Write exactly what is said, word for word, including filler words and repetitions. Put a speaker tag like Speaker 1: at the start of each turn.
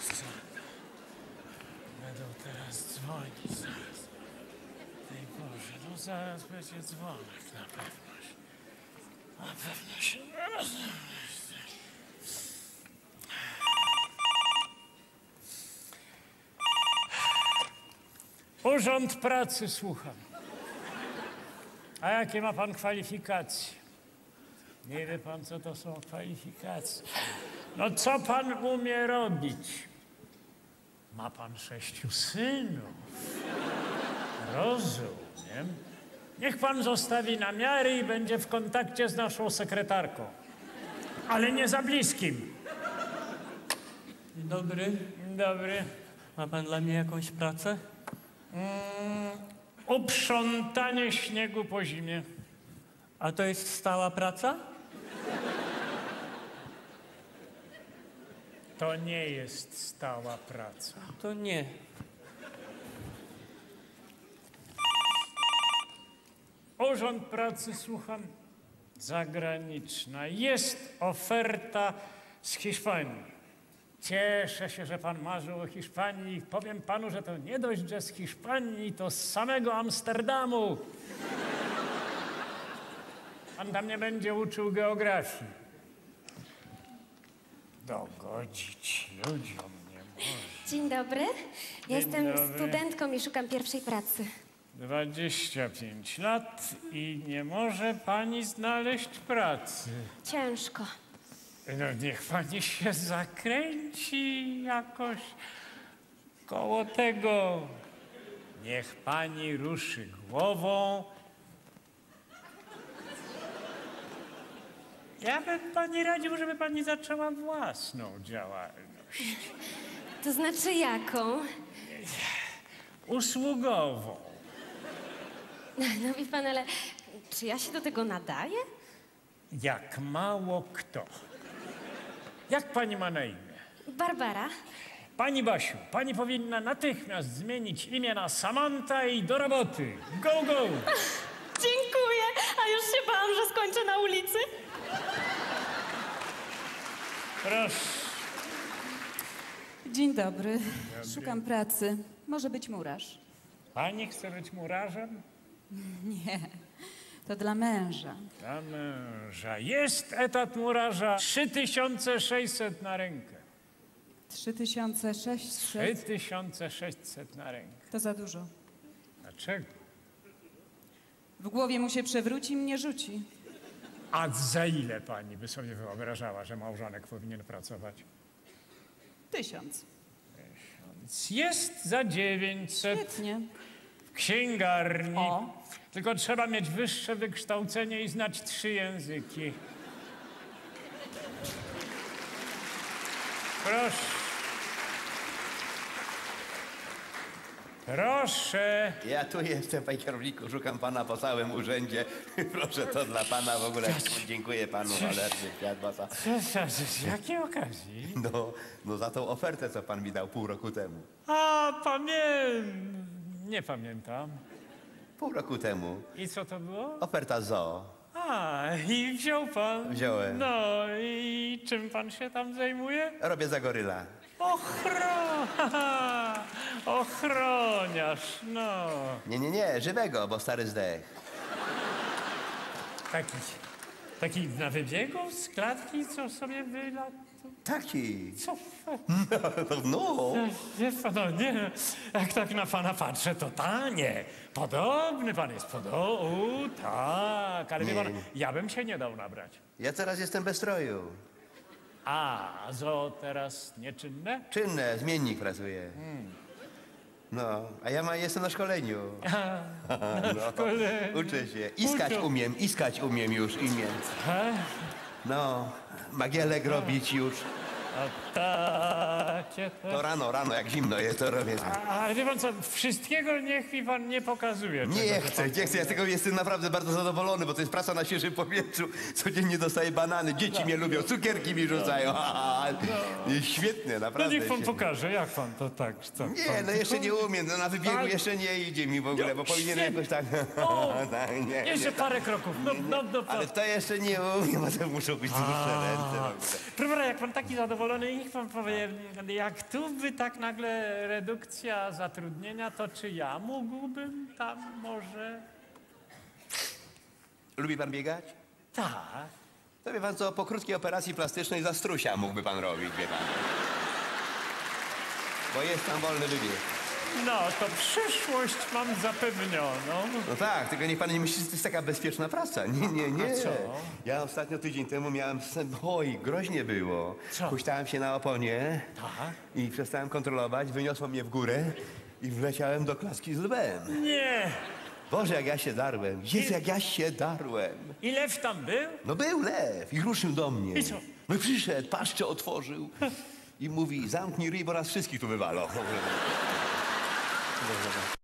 Speaker 1: co? Będą teraz dzwonić zaraz. Ej Boże, no zaraz będzie dzwonek na pewno. Na pewno się... Urząd Pracy, słucham. A jakie ma pan kwalifikacje? Nie wie pan, co to są kwalifikacje. No co pan umie robić? Ma pan sześciu synów. Rozumiem. Niech pan zostawi namiary i będzie w kontakcie z naszą sekretarką. Ale nie za bliskim.
Speaker 2: Dzień dobry.
Speaker 1: Dzień dobry.
Speaker 2: Ma pan dla mnie jakąś pracę?
Speaker 1: Mm, uprzątanie śniegu po zimie.
Speaker 2: A to jest stała praca?
Speaker 1: To nie jest stała praca.
Speaker 2: To nie.
Speaker 1: Urząd Pracy, słucham. Zagraniczna. Jest oferta z Hiszpanii. Cieszę się, że pan marzył o Hiszpanii. Powiem panu, że to nie dość, że z Hiszpanii, to z samego Amsterdamu. Pan tam nie będzie uczył geografii. Dogodzić ludziom nie może.
Speaker 3: Dzień dobry. Ja
Speaker 1: Dzień
Speaker 3: jestem
Speaker 1: dobry.
Speaker 3: studentką i szukam pierwszej pracy.
Speaker 1: Dwadzieścia pięć lat i nie może pani znaleźć pracy.
Speaker 3: Ciężko.
Speaker 1: No niech pani się zakręci jakoś koło tego. Niech pani ruszy głową. Ja bym pani radził, żeby pani zaczęła własną działalność.
Speaker 3: To znaczy jaką?
Speaker 1: Usługową.
Speaker 3: No wie pan, ale czy ja się do tego nadaję?
Speaker 1: Jak mało kto. Jak pani ma na imię?
Speaker 3: Barbara.
Speaker 1: Pani Basiu, pani powinna natychmiast zmienić imię na Samanta i do roboty. Go, go!
Speaker 3: Dziękuję. A już się bałam, że skończę na ulicy.
Speaker 1: Proszę.
Speaker 4: Dzień dobry. Szukam pracy. Może być murarz.
Speaker 1: Pani chce być murarzem?
Speaker 4: Nie, to dla męża.
Speaker 1: Dla męża. Jest etat murarza. trzy tysiące sześćset na rękę.
Speaker 4: trzy tysiące
Speaker 1: trzy
Speaker 4: sześćset
Speaker 1: tysiące sześćset na rękę.
Speaker 4: to za dużo.
Speaker 1: Dlaczego?
Speaker 4: W głowie mu się przewróci i mnie rzuci.
Speaker 1: A za ile pani by sobie wyobrażała, że małżonek powinien pracować?
Speaker 4: Tysiąc.
Speaker 1: Jest za dziewięćset.
Speaker 4: Świetnie.
Speaker 1: W księgarni.
Speaker 4: O.
Speaker 1: Tylko trzeba mieć wyższe wykształcenie i znać trzy języki. Proszę. Proszę.
Speaker 5: Ja tu jestem, panie kierowniku, szukam pana po całym urzędzie. Proszę, to dla pana w ogóle. Dziękuję panu, cholerny kwiat wasa.
Speaker 1: Z jakiej okazji?
Speaker 5: No, no za tą ofertę, co pan mi dał pół roku temu.
Speaker 1: A, pamiętam. Nie pamiętam.
Speaker 5: Pół roku temu.
Speaker 1: I co to było?
Speaker 5: Oferta zoo.
Speaker 1: A, i wziął pan.
Speaker 5: Wziąłem.
Speaker 1: No i czym pan się tam zajmuje?
Speaker 5: Robię za goryla.
Speaker 1: Ochro... Ochroniarz, no.
Speaker 5: Nie, nie, nie, żywego, bo stary zdech.
Speaker 1: Taki, taki na wybiegu z klatki, co sobie wylatał.
Speaker 5: Taki.
Speaker 1: Co?
Speaker 5: No, no.
Speaker 1: Wie pan, no nie, jak tak na pana patrzę, to tanie. Podobny pan jest, podobny, tak. Ale wie
Speaker 5: Nie,
Speaker 1: pan,
Speaker 5: nie.
Speaker 1: ja bym się nie dał nabrać.
Speaker 5: Ja teraz jestem bez stroju.
Speaker 1: A, zo teraz nieczynne?
Speaker 5: Czynne, zmiennik pracuje. No, a ja ma, jestem na szkoleniu. No,
Speaker 1: szkoleniu.
Speaker 5: uczę się. Iskać
Speaker 1: Uczą.
Speaker 5: umiem, iskać umiem już imię.
Speaker 1: He?
Speaker 5: No, magielek robić już.
Speaker 1: A takie
Speaker 5: To
Speaker 1: to...
Speaker 5: rano, rano, jak zimno jest, to robię.
Speaker 1: A, ale wie pan co, wszystkiego niech mi pan nie pokazuje.
Speaker 5: Nie
Speaker 1: tego, że
Speaker 5: chcę,
Speaker 1: pan-
Speaker 5: nie chcę, ja z tego jestem naprawdę bardzo zadowolony, bo to jest praca na świeżym powietrzu. Codziennie dostaję banany, dzieci mnie lubią, cukierki mi rzucają. Świetnie,
Speaker 1: No
Speaker 5: naprawdę.
Speaker 1: niech pan
Speaker 5: świetnie.
Speaker 1: pokaże, jak pan to tak chce.
Speaker 5: Nie, no jeszcze nie umiem, no na wybiegu
Speaker 1: Ale-
Speaker 5: jeszcze nie idzie mi w ogóle, bo powinienem
Speaker 1: Świetnie.
Speaker 5: jakoś tak...
Speaker 1: O,
Speaker 5: tak, nie,
Speaker 1: Jeszcze
Speaker 5: nie.
Speaker 1: parę kroków, no, no, no,
Speaker 5: Ale
Speaker 1: pan.
Speaker 5: to jeszcze nie umiem, bo to muszą być dłuższe ręce w ogóle.
Speaker 1: Proszę pana, jak pan taki zadowolony zadowolony. Niech pan powie, jak tu by tak nagle redukcja zatrudnienia, to czy ja mógłbym tam może?
Speaker 5: Lubi pan biegać?
Speaker 1: Tak.
Speaker 5: To wie pan co, po krótkiej operacji plastycznej za strusia mógłby pan robić, wie pan. Bo jest tam wolny wybieg.
Speaker 1: No, to przyszłość mam zapewnioną.
Speaker 5: No tak, tylko niech pan nie myśli, że to jest taka bezpieczna praca. Nie, nie, nie.
Speaker 1: A co?
Speaker 5: Ja ostatnio tydzień temu miałem sen... Oj, groźnie było.
Speaker 1: Co?
Speaker 5: Huśtałem się na oponie
Speaker 1: Tak?
Speaker 5: i przestałem kontrolować, wyniosło mnie w górę i wleciałem do klaski z lwem.
Speaker 1: Nie.
Speaker 5: Boże, jak ja się darłem. Jezu, jak ja się darłem.
Speaker 1: I lew tam był?
Speaker 5: No był lew i ruszył do mnie.
Speaker 1: I co?
Speaker 5: No i przyszedł, paszczę otworzył i mówi, zamknij ryj, bo nas wszystkich tu wywalą.